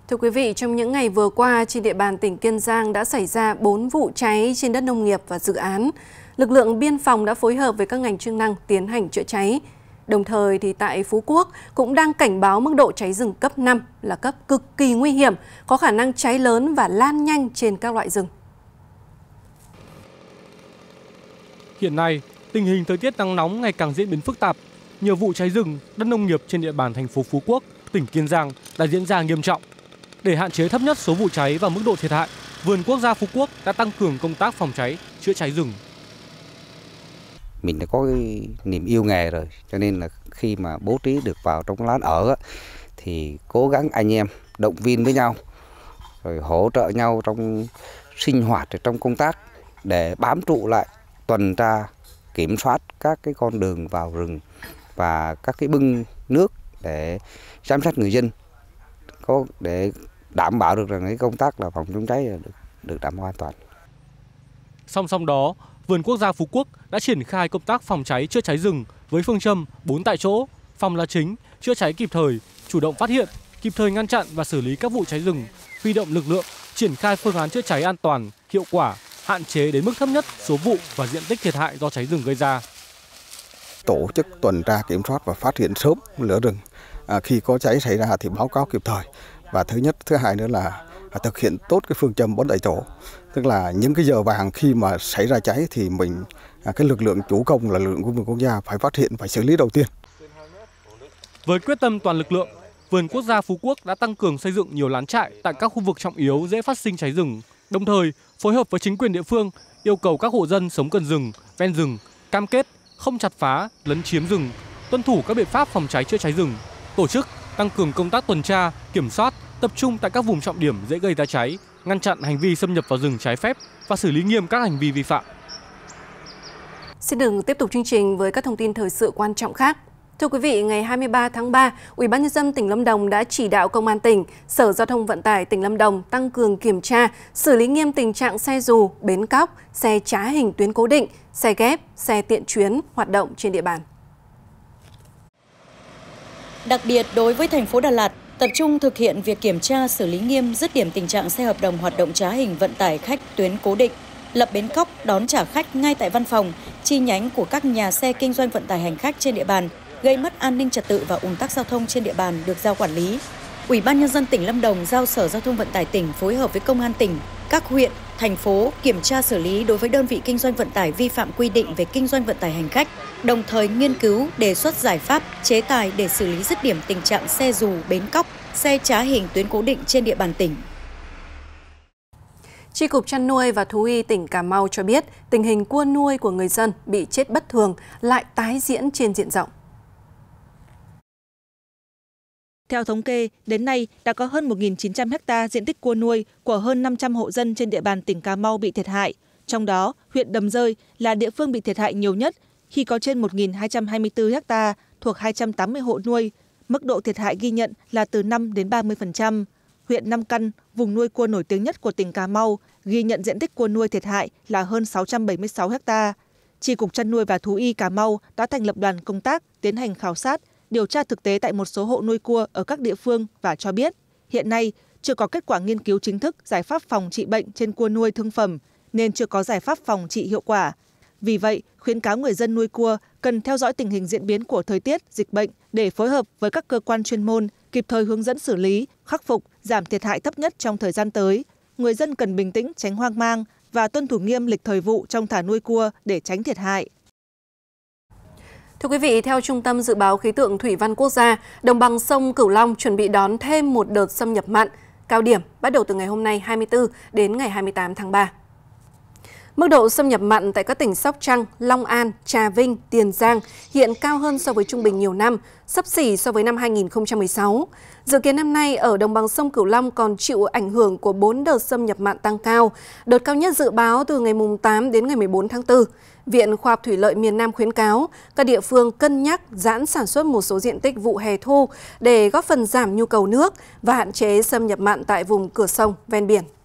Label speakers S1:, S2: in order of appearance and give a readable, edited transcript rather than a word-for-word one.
S1: Thưa quý vị, trong những ngày vừa qua, trên địa bàn tỉnh Kiên Giang đã xảy ra 4 vụ cháy trên đất nông nghiệp và dự án. Lực lượng biên phòng đã phối hợp với các ngành chức năng tiến hành chữa cháy. Đồng thời, tại Phú Quốc cũng đang cảnh báo mức độ cháy rừng cấp 5 là cấp cực kỳ nguy hiểm, có khả năng cháy lớn và lan nhanh trên các loại rừng.
S2: Hiện nay, tình hình thời tiết nắng nóng ngày càng diễn biến phức tạp. Nhiều vụ cháy rừng, đất nông nghiệp trên địa bàn thành phố Phú Quốc, tỉnh Kiên Giang đã diễn ra nghiêm trọng. Để hạn chế thấp nhất số vụ cháy và mức độ thiệt hại, Vườn Quốc gia Phú Quốc đã tăng cường công tác phòng cháy, chữa cháy rừng.
S3: Mình đã có cái niềm yêu nghề rồi, cho nên là khi mà bố trí được vào trong lán ở thì cố gắng anh em động viên với nhau, rồi hỗ trợ nhau trong sinh hoạt, trong công tác để bám trụ lại, tuần tra, kiểm soát các cái con đường vào rừng và các cái bưng nước để giám sát người dân, để đảm bảo được rằng cái công tác là phòng chống cháy được đảm bảo an toàn.
S2: Song song đó, Vườn Quốc gia Phú Quốc đã triển khai công tác phòng cháy chữa cháy rừng với phương châm 4 tại chỗ, phòng là chính, chữa cháy kịp thời, chủ động phát hiện, kịp thời ngăn chặn và xử lý các vụ cháy rừng, huy động lực lượng, triển khai phương án chữa cháy an toàn, hiệu quả, hạn chế đến mức thấp nhất số vụ và diện tích thiệt hại do cháy rừng gây ra.
S4: Tổ chức tuần tra kiểm soát và phát hiện sớm lửa rừng. Khi có cháy xảy ra thì báo cáo kịp thời. Và thứ hai nữa là thực hiện tốt cái phương châm 4 tại chỗ. Tức là những cái giờ vàng khi mà xảy ra cháy thì cái lực lượng chủ công là lực lượng của Vườn Quốc gia phải phát hiện, phải xử lý đầu tiên.
S2: Với quyết tâm toàn lực lượng, Vườn Quốc gia Phú Quốc đã tăng cường xây dựng nhiều lán trại tại các khu vực trọng yếu dễ phát sinh cháy rừng, đồng thời phối hợp với chính quyền địa phương yêu cầu các hộ dân sống gần rừng, ven rừng cam kết không chặt phá, lấn chiếm rừng, tuân thủ các biện pháp phòng cháy chữa cháy rừng, tổ chức tăng cường công tác tuần tra, kiểm soát, tập trung tại các vùng trọng điểm dễ gây ra cháy, ngăn chặn hành vi xâm nhập vào rừng trái phép và xử lý nghiêm các hành vi vi phạm.
S1: Xin đừng tiếp tục chương trình với các thông tin thời sự quan trọng khác. Thưa quý vị, ngày 23 tháng 3, Ủy ban nhân dân tỉnh Lâm Đồng đã chỉ đạo Công an tỉnh, Sở Giao thông Vận tải tỉnh Lâm Đồng tăng cường kiểm tra, xử lý nghiêm tình trạng xe dù, bến cóc, xe trá hình tuyến cố định, xe ghép, xe tiện chuyến hoạt động trên địa bàn.
S5: Đặc biệt đối với thành phố Đà Lạt, tập trung thực hiện việc kiểm tra xử lý nghiêm dứt điểm tình trạng xe hợp đồng hoạt động trá hình vận tải khách tuyến cố định, lập bến cóc đón trả khách ngay tại văn phòng, chi nhánh của các nhà xe kinh doanh vận tải hành khách trên địa bàn, gây mất an ninh trật tự và ùn tắc giao thông trên địa bàn được giao quản lý. Ủy ban nhân dân tỉnh Lâm Đồng giao Sở Giao thông Vận tải tỉnh phối hợp với Công an tỉnh, các huyện, thành phố kiểm tra xử lý đối với đơn vị kinh doanh vận tải vi phạm quy định về kinh doanh vận tải hành khách, đồng thời nghiên cứu đề xuất giải pháp, chế tài để xử lý dứt điểm tình trạng xe dù, bến cóc, xe trá hình tuyến cố định trên địa bàn tỉnh.
S1: Chi cục chăn nuôi và thú y tỉnh Cà Mau cho biết tình hình cua nuôi của người dân bị chết bất thường lại tái diễn trên diện rộng.
S6: Theo thống kê, đến nay đã có hơn 1.900 ha diện tích cua nuôi của hơn 500 hộ dân trên địa bàn tỉnh Cà Mau bị thiệt hại. Trong đó, huyện Đầm Rơi là địa phương bị thiệt hại nhiều nhất khi có trên 1.224 ha thuộc 280 hộ nuôi. Mức độ thiệt hại ghi nhận là từ 5 đến 30%. Huyện Nam Căn, vùng nuôi cua nổi tiếng nhất của tỉnh Cà Mau, ghi nhận diện tích cua nuôi thiệt hại là hơn 676 ha. Chi cục chăn nuôi và thú y Cà Mau đã thành lập đoàn công tác tiến hành khảo sát, điều tra thực tế tại một số hộ nuôi cua ở các địa phương và cho biết hiện nay chưa có kết quả nghiên cứu chính thức giải pháp phòng trị bệnh trên cua nuôi thương phẩm nên chưa có giải pháp phòng trị hiệu quả. Vì vậy, khuyến cáo người dân nuôi cua cần theo dõi tình hình diễn biến của thời tiết, dịch bệnh để phối hợp với các cơ quan chuyên môn kịp thời hướng dẫn xử lý, khắc phục, giảm thiệt hại thấp nhất trong thời gian tới. Người dân cần bình tĩnh, tránh hoang mang và tuân thủ nghiêm lịch thời vụ trong thả nuôi cua để tránh thiệt hại.
S1: Thưa quý vị, theo Trung tâm Dự báo Khí tượng Thủy văn Quốc gia, đồng bằng sông Cửu Long chuẩn bị đón thêm một đợt xâm nhập mặn, cao điểm bắt đầu từ ngày hôm nay 24 đến ngày 28 tháng 3. Mức độ xâm nhập mặn tại các tỉnh Sóc Trăng, Long An, Trà Vinh, Tiền Giang hiện cao hơn so với trung bình nhiều năm, xấp xỉ so với năm 2016. Dự kiến năm nay ở đồng bằng sông Cửu Long còn chịu ảnh hưởng của 4 đợt xâm nhập mặn tăng cao. Đợt cao nhất dự báo từ ngày 8 đến ngày 14 tháng 4. Viện Khoa học Thủy lợi miền Nam khuyến cáo các địa phương cân nhắc giãn sản xuất một số diện tích vụ hè thu để góp phần giảm nhu cầu nước và hạn chế xâm nhập mặn tại vùng cửa sông ven biển.